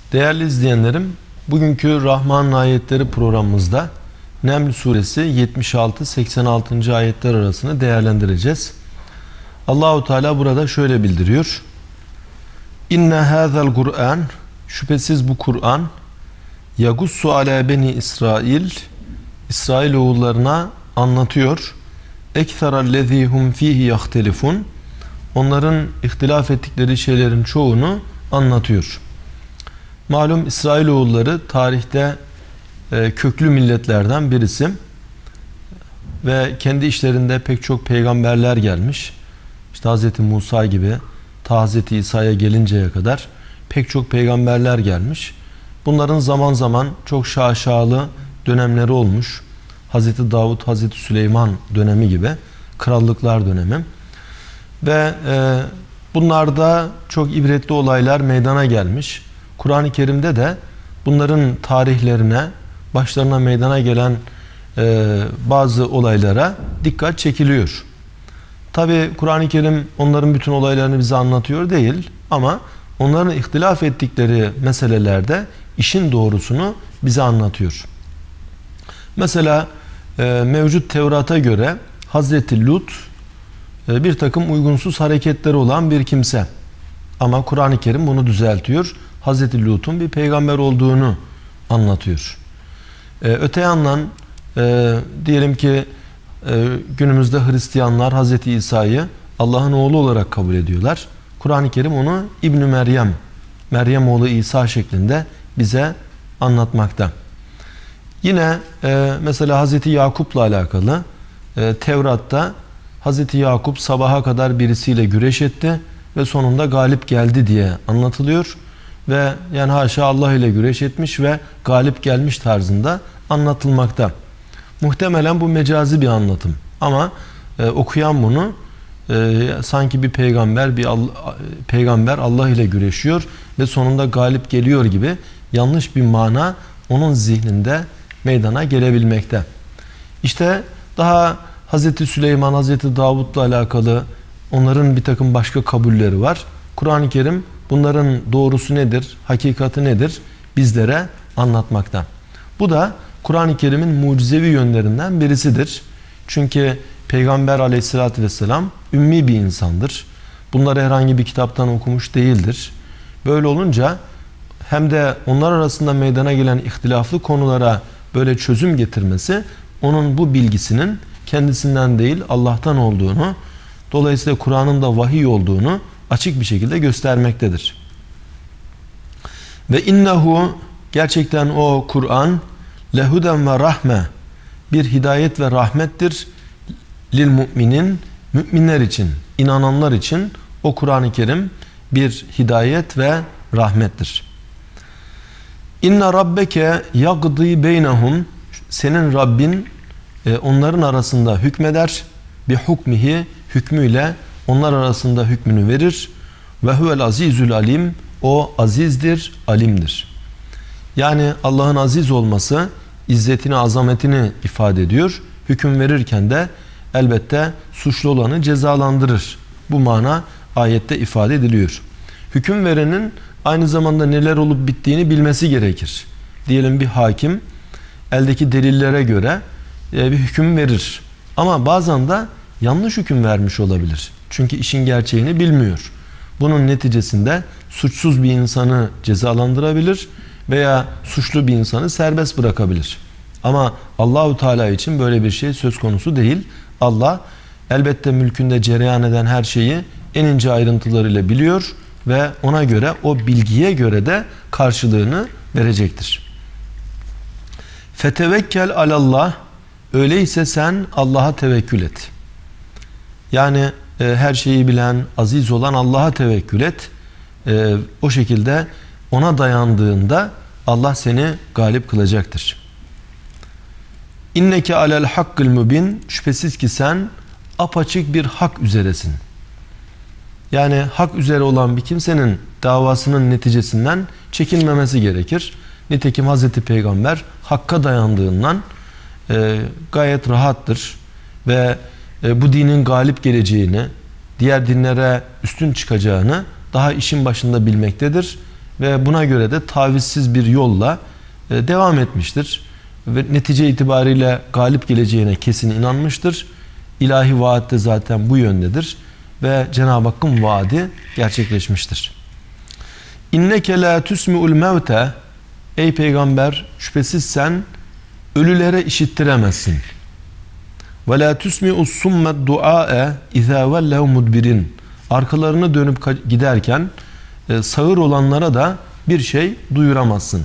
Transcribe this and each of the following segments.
Değerli izleyenlerim, bugünkü Rahman ayetleri programımızda Neml suresi 76-86. ayetler arasını değerlendireceğiz. Allahu Teala burada şöyle bildiriyor: İnne hâzel Kur'an, şüphesiz bu Kur'an, yagussu ala beni İsrail, İsrailoğullarına anlatıyor. Ekserallezî hum fîhî yahtelifun, onların ihtilaf ettikleri şeylerin çoğunu anlatıyor. Malum İsrailoğulları tarihte köklü milletlerden birisi ve kendi işlerinde pek çok peygamberler gelmiş. İşte Hz. Musa gibi ta Hz. İsa'ya gelinceye kadar pek çok peygamberler gelmiş. Bunların zaman zaman çok şaşalı dönemleri olmuş. Hz. Davud, Hz. Süleyman dönemi gibi krallıklar dönemi. Ve bunlarda çok ibretli olaylar meydana gelmiş. Kur'an-ı Kerim'de de bunların tarihlerine, başlarına meydana gelen bazı olaylara dikkat çekiliyor. Tabi Kur'an-ı Kerim onların bütün olaylarını bize anlatıyor değil, ama onların ihtilaf ettikleri meselelerde işin doğrusunu bize anlatıyor. Mesela mevcut Tevrat'a göre Hazreti Lut bir takım uygunsuz hareketleri olan bir kimse. Ama Kur'an-ı Kerim bunu düzeltiyor. Hazreti Lut'un bir peygamber olduğunu anlatıyor. Öte yandan diyelim ki günümüzde Hristiyanlar Hazreti İsa'yı Allah'ın oğlu olarak kabul ediyorlar. Kur'an-ı Kerim onu İbn-i Meryem, Meryem oğlu İsa şeklinde bize anlatmakta. Yine mesela Hazreti Yakup'la alakalı Tevrat'ta Hazreti Yakup sabaha kadar birisiyle güreş etti ve sonunda galip geldi diye anlatılıyor. Ve yani haşa Allah ile güreş etmiş ve galip gelmiş tarzında anlatılmakta. Muhtemelen bu mecazi bir anlatım. Ama okuyan bunu sanki bir peygamber Allah ile güreşiyor ve sonunda galip geliyor gibi yanlış bir mana onun zihninde meydana gelebilmekte. İşte daha Hz. Süleyman, Hz. Davud'la alakalı onların bir takım başka kabulleri var. Kur'an-ı Kerim bunların doğrusu nedir, hakikati nedir bizlere anlatmakta. Bu da Kur'an-ı Kerim'in mucizevi yönlerinden birisidir. Çünkü Peygamber aleyhissalatü vesselam ümmi bir insandır. Bunları herhangi bir kitaptan okumuş değildir. Böyle olunca hem de onlar arasında meydana gelen ihtilaflı konulara böyle çözüm getirmesi, onun bu bilgisinin kendisinden değil Allah'tan olduğunu, dolayısıyla Kur'an'ın da vahiy olduğunu açık bir şekilde göstermektedir. Ve innehu, gerçekten o Kur'an, lehuden ve rahme, bir hidayet ve rahmettir lil müminin, müminler için, inananlar için o Kur'an-ı Kerim bir hidayet ve rahmettir. İnne rabbeke yagdi beynehum, senin Rabbin onların arasında hükmeder, bi hukmihi, hükmüyle onlar arasında hükmünü verir. Ve huvel azizül alim, o azizdir, alimdir. Yani Allah'ın aziz olması izzetini, azametini ifade ediyor. Hüküm verirken de elbette suçlu olanı cezalandırır. Bu mana ayette ifade ediliyor. Hüküm verenin aynı zamanda neler olup bittiğini bilmesi gerekir. Diyelim bir hakim eldeki delillere göre bir hüküm verir. Ama bazen de yanlış hüküm vermiş olabilir. Çünkü işin gerçeğini bilmiyor. Bunun neticesinde suçsuz bir insanı cezalandırabilir veya suçlu bir insanı serbest bırakabilir. Ama Allahu Teala için böyle bir şey söz konusu değil. Allah elbette mülkünde cereyan eden her şeyi en ince ayrıntılarıyla biliyor ve ona göre, o bilgiye göre de karşılığını verecektir. Fetevekkel alallah, öyleyse sen Allah'a tevekkül et. Yani her şeyi bilen, aziz olan Allah'a tevekkül et. O şekilde ona dayandığında Allah seni galip kılacaktır. İnneke alel hakkıl mübin, şüphesiz ki sen apaçık bir hak üzeresin. Yani hak üzere olan bir kimsenin davasının neticesinden çekinmemesi gerekir. Nitekim Hazreti Peygamber hakka dayandığından gayet rahattır ve bu dinin galip geleceğini, diğer dinlere üstün çıkacağını daha işin başında bilmektedir. ve buna göre de tavizsiz bir yolla devam etmiştir. Ve netice itibariyle galip geleceğine kesin inanmıştır. İlahi vaat de zaten bu yöndedir. Ve Cenab-ı Hakk'ın vaadi gerçekleşmiştir. İnneke la tusmi'ul mevte, ey peygamber, şüphesiz sen ölülere işittiremezsin. Ve la tusmi'us summed dua'e izâ vellev mudbirin, arkalarını dönüp giderken sağır olanlara da bir şey duyuramazsın.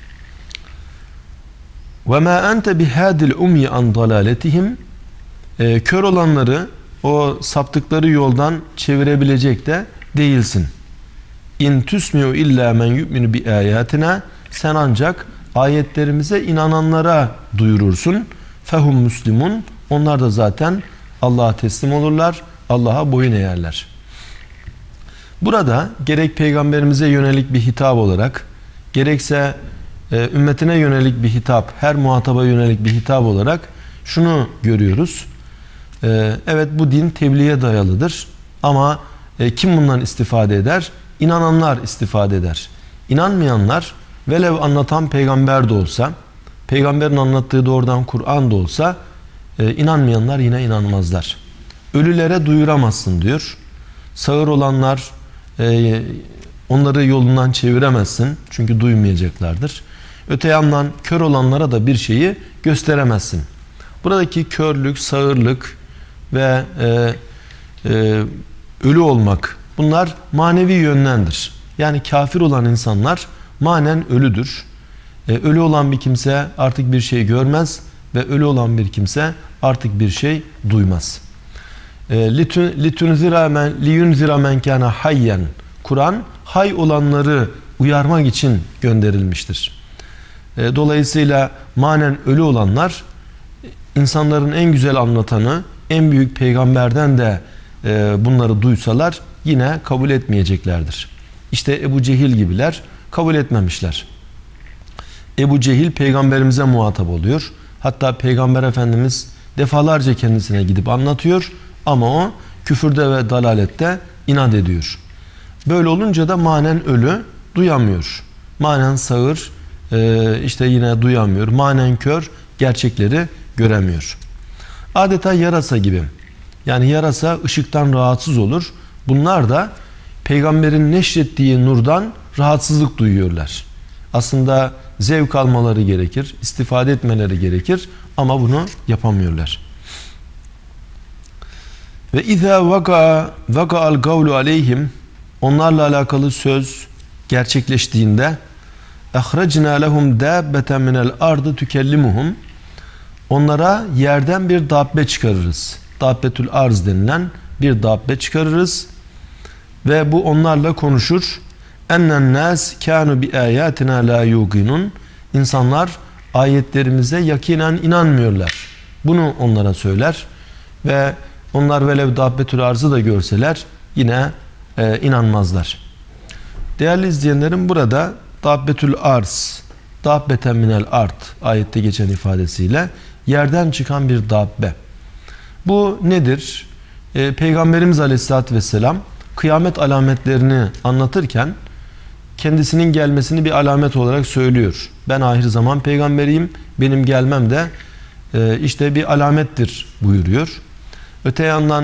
Ve ma ente bihadil umyi an dalaletihim, kör olanları o saptıkları yoldan çevirebilecek de değilsin. İn tusmi'u illa men yu'minu bi ayatina, sen ancak ayetlerimize inananlara duyurursun. Fehum muslimun, onlar da zaten Allah'a teslim olurlar, Allah'a boyun eğerler. Burada gerek peygamberimize yönelik bir hitap olarak, gerekse ümmetine yönelik bir hitap, her muhataba yönelik bir hitap olarak şunu görüyoruz. Evet, bu din tebliğe dayalıdır ama kim bundan istifade eder? İnananlar istifade eder. İnanmayanlar, velev anlatan peygamber de olsa, peygamberin anlattığı doğrudan Kur'an da olsa, inanmayanlar yine inanmazlar. Ölülere duyuramazsın diyor. Sağır olanlar, onları yolundan çeviremezsin çünkü duymayacaklardır. Öte yandan kör olanlara da bir şeyi gösteremezsin. Buradaki körlük, sağırlık ve ölü olmak, bunlar manevi yöndendir. Yani kafir olan insanlar manen ölüdür. Ölü olan bir kimse artık bir şey görmez ve ölü olan bir kimse artık bir şey duymaz. لِيُنْزِرَ مَنْ كَانَ hayyen. Kur'an hay olanları uyarmak için gönderilmiştir. Dolayısıyla manen ölü olanlar, insanların en güzel anlatanı, en büyük peygamberden de bunları duysalar yine kabul etmeyeceklerdir. İşte Ebu Cehil gibiler kabul etmemişler. Ebu Cehil peygamberimize muhatap oluyor. Hatta Peygamber Efendimiz defalarca kendisine gidip anlatıyor ama o küfürde ve dalalette inat ediyor. Böyle olunca da manen ölü duyamıyor. Manen sağır işte yine duyamıyor. Manen kör gerçekleri göremiyor. Adeta yarasa gibi. Yani yarasa ışıktan rahatsız olur. Bunlar da peygamberin neşrettiği nurdan rahatsızlık duyuyorlar. Aslında zevk almaları gerekir, istifade etmeleri gerekir ama bunu yapamıyorlar. Ve izâ vaka'al gavlu aleyhim, onlarla alakalı söz gerçekleştiğinde ehrecnâ lehum dâbbeten minel ardı tükellimuhum, onlara yerden bir dabbe çıkarırız. Dabbetül arz denilen bir dabbe çıkarırız ve bu onlarla konuşur. Ennen nas kanu bi ayatina la yuqinun, insanlar ayetlerimize yakinen inanmıyorlar. Bunu onlara söyler ve onlar velev dabbetül arzı da görseler yine inanmazlar. Değerli izleyenlerim, burada dabbetül arz, dabbeten minel art ayette geçen ifadesiyle yerden çıkan bir dabbe. Bu nedir? Peygamberimiz Aleyhisselatü Vesselam kıyamet alametlerini anlatırken kendisinin gelmesini bir alamet olarak söylüyor. Ben ahir zaman peygamberiyim, benim gelmem de işte bir alamettir buyuruyor. Öte yandan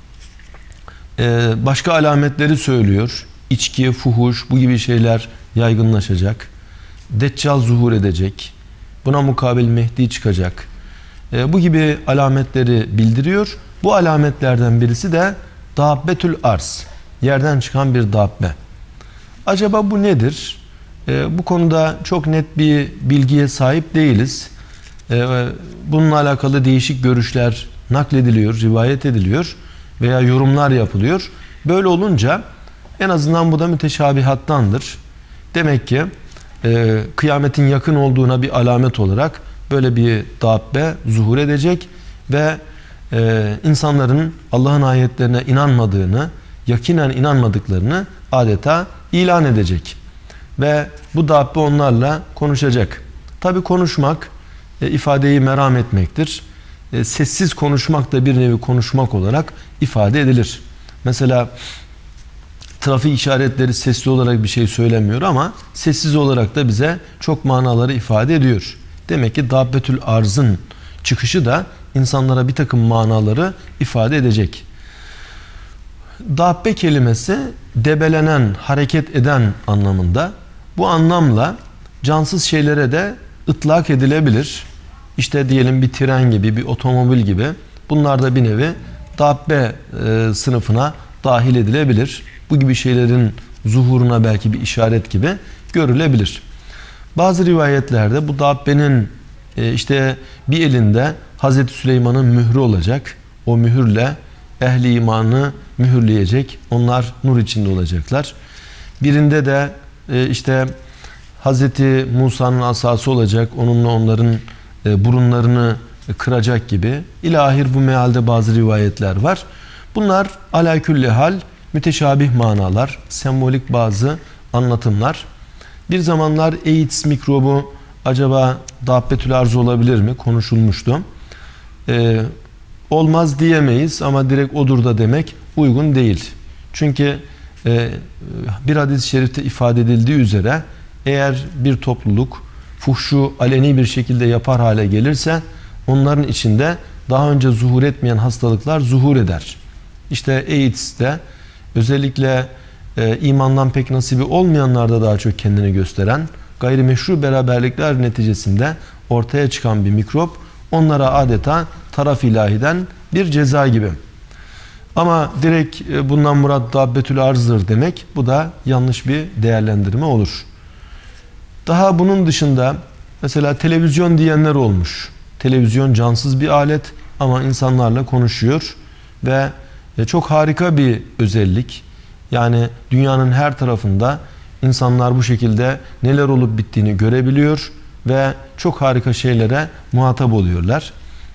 başka alametleri söylüyor. İçki, fuhuş, bu gibi şeyler yaygınlaşacak. Deccal zuhur edecek. Buna mukabil Mehdi çıkacak. Bu gibi alametleri bildiriyor. Bu alametlerden birisi de dabbetül arz, yerden çıkan bir dabbe. Acaba bu nedir? Bu konuda çok net bir bilgiye sahip değiliz. Bununla alakalı değişik görüşler naklediliyor, rivayet ediliyor veya yorumlar yapılıyor. Böyle olunca en azından bu da müteşabihattandır. Demek ki kıyametin yakın olduğuna bir alamet olarak böyle bir dabbe zuhur edecek ve insanların Allah'ın ayetlerine inanmadığını, yakinen inanmadıklarını adeta ilan edecek. Ve bu dabbe onlarla konuşacak. Tabi konuşmak, ifadeyi meram etmektir. Sessiz konuşmak da bir nevi konuşmak olarak ifade edilir. Mesela trafik işaretleri sesli olarak bir şey söylemiyor ama sessiz olarak da bize çok manaları ifade ediyor. Demek ki Dabbetül Arz'ın çıkışı da insanlara bir takım manaları ifade edecek. Dabbe kelimesi debelenen, hareket eden anlamında. Bu anlamla cansız şeylere de ıtlak edilebilir. İşte diyelim bir tren gibi, bir otomobil gibi. Bunlar da bir nevi dabbe sınıfına dahil edilebilir. Bu gibi şeylerin zuhuruna belki bir işaret gibi görülebilir. Bazı rivayetlerde bu dabbenin işte bir elinde Hazreti Süleyman'ın mührü olacak. O mühürle ehli imanı mühürleyecek. Onlar nur içinde olacaklar. Birinde de işte Hazreti Musa'nın asası olacak. Onunla onların burunlarını kıracak gibi. İlahir bu mealde bazı rivayetler var. Bunlar ala külli hal müteşabih manalar, sembolik bazı anlatımlar. Bir zamanlar AIDS mikrobu acaba Dabbetül Arz olabilir mi? Konuşulmuştu. Olmaz diyemeyiz ama direkt odur da demek uygun değil. Çünkü bir hadis-i şerifte ifade edildiği üzere eğer bir topluluk fuhşu aleni bir şekilde yapar hale gelirse onların içinde daha önce zuhur etmeyen hastalıklar zuhur eder. İşte AIDS'te özellikle imandan pek nasibi olmayanlarda daha çok kendini gösteren gayrimeşru beraberlikler neticesinde ortaya çıkan bir mikrop onlara adeta taraf ilahiden bir ceza gibi. Ama direkt bundan murat Dabbetül Arz'dır demek bu da yanlış bir değerlendirme olur. Daha bunun dışında mesela televizyon diyenler olmuş. Televizyon cansız bir alet ama insanlarla konuşuyor ve çok harika bir özellik. Yani dünyanın her tarafında insanlar bu şekilde neler olup bittiğini görebiliyor ve çok harika şeylere muhatap oluyorlar.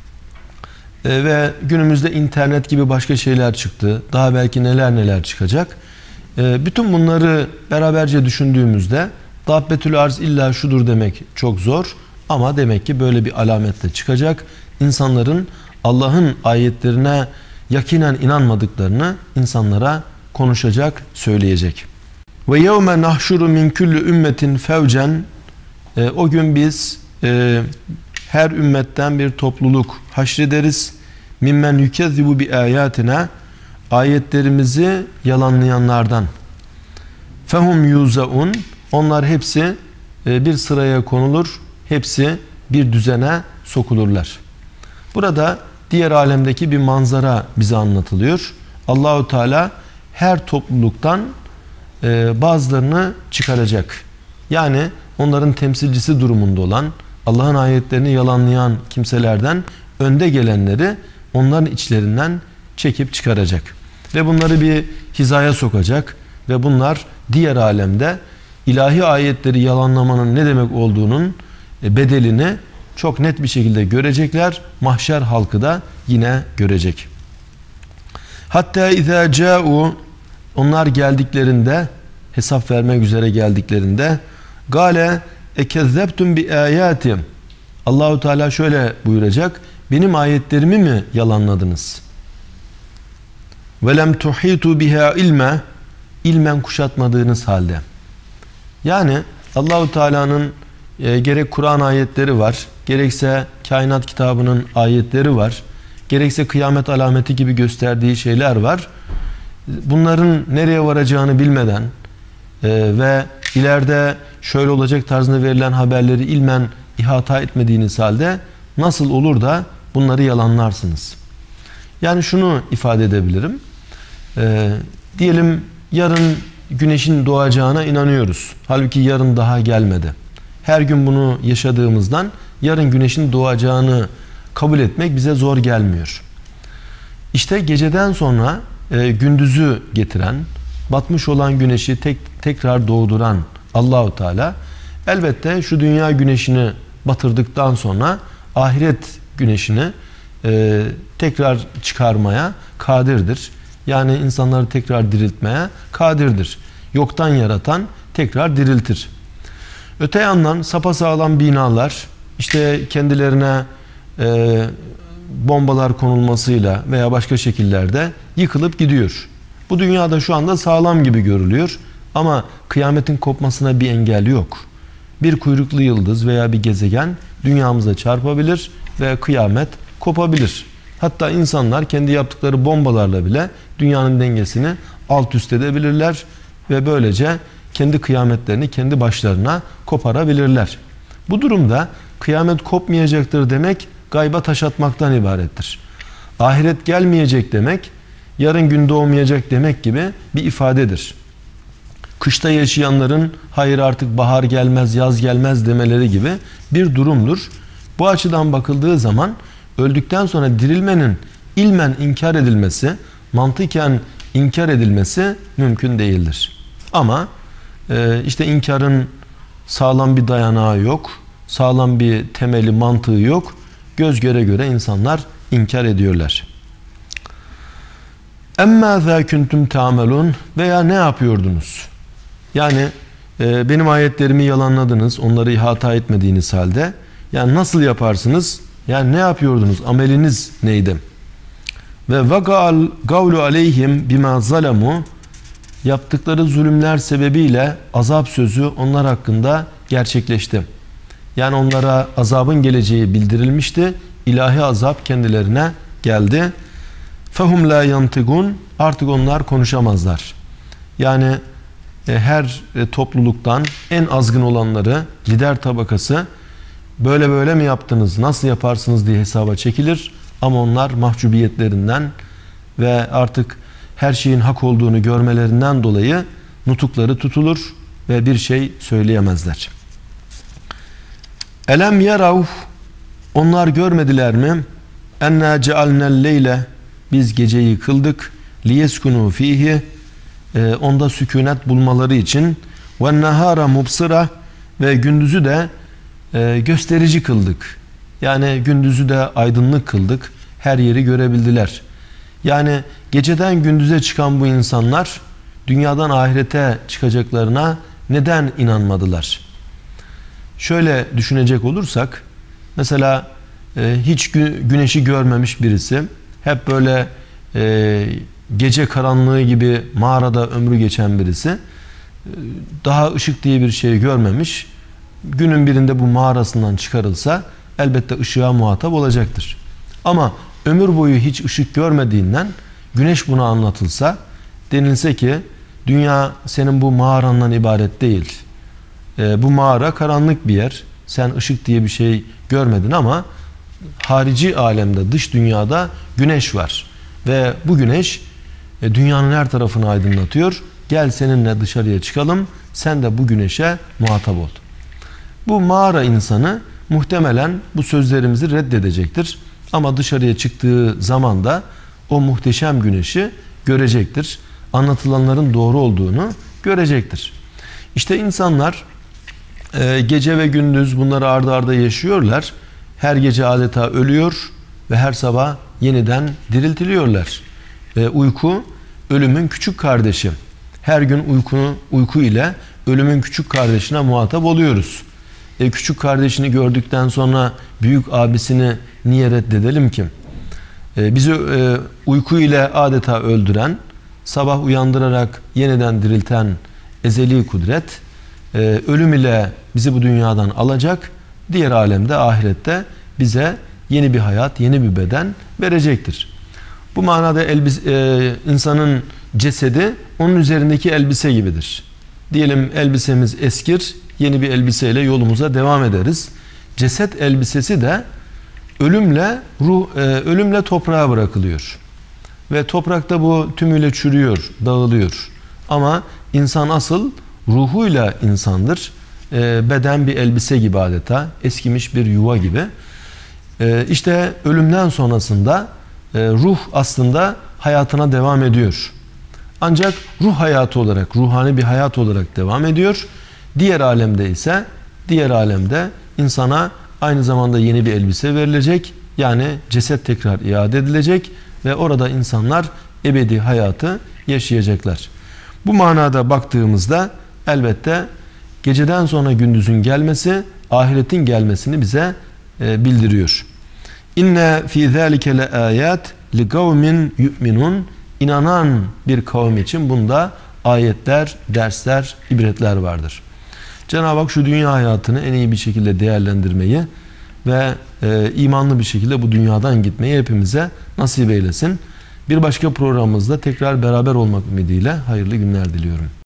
Ve günümüzde internet gibi başka şeyler çıktı. Daha belki neler neler çıkacak. Bütün bunları beraberce düşündüğümüzde Dabbetül Arz illa şudur demek çok zor. Ama demek ki böyle bir alametle çıkacak. İnsanların Allah'ın ayetlerine yakinen inanmadıklarını insanlara konuşacak, söyleyecek. Ve yevme nahşuru min kulli ümmetin fevcen, o gün biz her ümmetten bir topluluk haşrederiz. Mimmen yükezzibu bi ayatina, ayetlerimizi yalanlayanlardan. Fehum yuzaun, onlar hepsi bir sıraya konulur. Hepsi bir düzene sokulurlar. Burada diğer alemdeki bir manzara bize anlatılıyor. Allahu Teala her topluluktan bazılarını çıkaracak. Yani onların temsilcisi durumunda olan, Allah'ın ayetlerini yalanlayan kimselerden önde gelenleri onların içlerinden çekip çıkaracak. Ve bunları bir hizaya sokacak ve bunlar diğer alemde ilahi ayetleri yalanlamanın ne demek olduğunun bedelini çok net bir şekilde görecekler. Mahşer halkı da yine görecek. Hatta izâ câ'û, onlar geldiklerinde, hesap vermek üzere geldiklerinde, gâle ekezzebtum bi âyâtim, Allahu Teala şöyle buyuracak: benim ayetlerimi mi yalanladınız? Ve lem tuhîtû bihâ ilme, ilmen kuşatmadığınız halde. Yani Allahu Teala'nın gerek Kur'an ayetleri var, gerekse kainat kitabının ayetleri var, gerekse kıyamet alameti gibi gösterdiği şeyler var. Bunların nereye varacağını bilmeden ve ileride şöyle olacak tarzında verilen haberleri ilmen ihata etmediğiniz halde nasıl olur da bunları yalanlarsınız? Yani şunu ifade edebilirim. Diyelim yarın güneşin doğacağına inanıyoruz. Halbuki yarın daha gelmedi. Her gün bunu yaşadığımızdan yarın güneşin doğacağını kabul etmek bize zor gelmiyor. İşte geceden sonra gündüzü getiren, batmış olan güneşi tekrar doğduran Allahu Teala elbette şu dünya güneşini batırdıktan sonra ahiret güneşini tekrar çıkarmaya kadirdir. Yani insanları tekrar diriltmeye kadirdir. Yoktan yaratan tekrar diriltir. Öte yandan sapasağlam binalar işte kendilerine bombalar konulmasıyla veya başka şekillerde yıkılıp gidiyor. Bu dünyada şu anda sağlam gibi görülüyor ama kıyametin kopmasına bir engel yok. Bir kuyruklu yıldız veya bir gezegen dünyamıza çarpabilir ve kıyamet kopabilir. Hatta insanlar kendi yaptıkları bombalarla bile dünyanın dengesini alt üst edebilirler ve böylece kendi kıyametlerini kendi başlarına koparabilirler. Bu durumda kıyamet kopmayacaktır demek gayba taş atmaktan ibarettir. Ahiret gelmeyecek demek, yarın gün doğmayacak demek gibi bir ifadedir. Kışta yaşayanların hayır artık bahar gelmez, yaz gelmez demeleri gibi bir durumdur. Bu açıdan bakıldığı zaman öldükten sonra dirilmenin ilmen inkar edilmesi, mantıken inkar edilmesi mümkün değildir. Ama işte inkarın sağlam bir dayanağı yok, sağlam bir temeli, mantığı yok. Göz göre göre insanlar inkar ediyorlar. Emmâ zâ kuntum ta'melûn veya ne yapıyordunuz? Yani benim ayetlerimi yalanladınız, onları ihata etmediğiniz halde. Yani nasıl yaparsınız? Yani ne yapıyordunuz? Ameliniz neydi? Ve vaka'al gavlu aleyhim bima zalemu, yaptıkları zulümler sebebiyle azap sözü onlar hakkında gerçekleşti. Yani onlara azabın geleceği bildirilmişti. İlahi azap kendilerine geldi. Fehum la yantigun, artık onlar konuşamazlar. Yani her topluluktan en azgın olanları, lider tabakası böyle mi yaptınız, nasıl yaparsınız diye hesaba çekilir. Ama onlar mahcubiyetlerinden ve artık her şeyin hak olduğunu görmelerinden dolayı nutukları tutulur ve bir şey söyleyemezler. Elem yerav, onlar görmediler mi? Enna cealnel leyle, biz geceyi kıldık. Liyeskunu fihi, onda sükunet bulmaları için. Ve nehara mubsıra, ve gündüzü de gösterici kıldık. Yani gündüzü de aydınlık kıldık. Her yeri görebildiler. Yani geceden gündüze çıkan bu insanlar dünyadan ahirete çıkacaklarına neden inanmadılar? Şöyle düşünecek olursak, mesela hiç güneşi görmemiş birisi, hep böyle gece karanlığı gibi mağarada ömrü geçen birisi, daha ışık diye bir şey görmemiş, günün birinde bu mağarasından çıkarılsa elbette ışığa muhatap olacaktır. Ama ömür boyu hiç ışık görmediğinden güneş buna anlatılsa, denilse ki dünya senin bu mağarandan ibaret değil. Bu mağara karanlık bir yer. Sen ışık diye bir şey görmedin ama harici alemde, dış dünyada güneş var. Ve bu güneş dünyanın her tarafını aydınlatıyor. Gel seninle dışarıya çıkalım. Sen de bu güneşe muhatap ol. Bu mağara insanı muhtemelen bu sözlerimizi reddedecektir. Ama dışarıya çıktığı zaman da o muhteşem güneşi görecektir. Anlatılanların doğru olduğunu görecektir. İşte insanlar gece ve gündüz bunları ardı arda yaşıyorlar. Her gece adeta ölüyor ve her sabah yeniden diriltiliyorlar. Uyku ölümün küçük kardeşi. Her gün uyku ile ölümün küçük kardeşine muhatap oluyoruz. Küçük kardeşini gördükten sonra büyük abisini niye reddedelim ki? Bizi uyku ile adeta öldüren, sabah uyandırarak yeniden dirilten ezeli kudret, ölüm ile bizi bu dünyadan alacak, diğer alemde, ahirette bize yeni bir hayat, yeni bir beden verecektir. Bu manada insanın cesedi onun üzerindeki elbise gibidir. Diyelim elbisemiz eskir, yeni bir elbiseyle yolumuza devam ederiz. Ceset elbisesi de ölümle toprağa bırakılıyor. Ve toprakta bu tümüyle çürüyor, dağılıyor. Ama insan asıl ruhuyla insandır. Beden bir elbise gibi adeta, eskimiş bir yuva gibi. İşte ölümden sonrasında ruh aslında hayatına devam ediyor. Ancak ruh hayatı olarak, ruhani bir hayat olarak devam ediyor. Diğer alemde insana aynı zamanda yeni bir elbise verilecek. Yani ceset tekrar iade edilecek ve orada insanlar ebedi hayatı yaşayacaklar. Bu manada baktığımızda elbette geceden sonra gündüzün gelmesi, ahiretin gelmesini bize bildiriyor. İnne fî zâlike le âyât li kavmin yu'minun. inanan bir kavim için bunda ayetler, dersler, ibretler vardır. Cenab-ı Hak şu dünya hayatını en iyi bir şekilde değerlendirmeyi ve imanlı bir şekilde bu dünyadan gitmeyi hepimize nasip eylesin. Bir başka programımızda tekrar beraber olmak ümidiyle hayırlı günler diliyorum.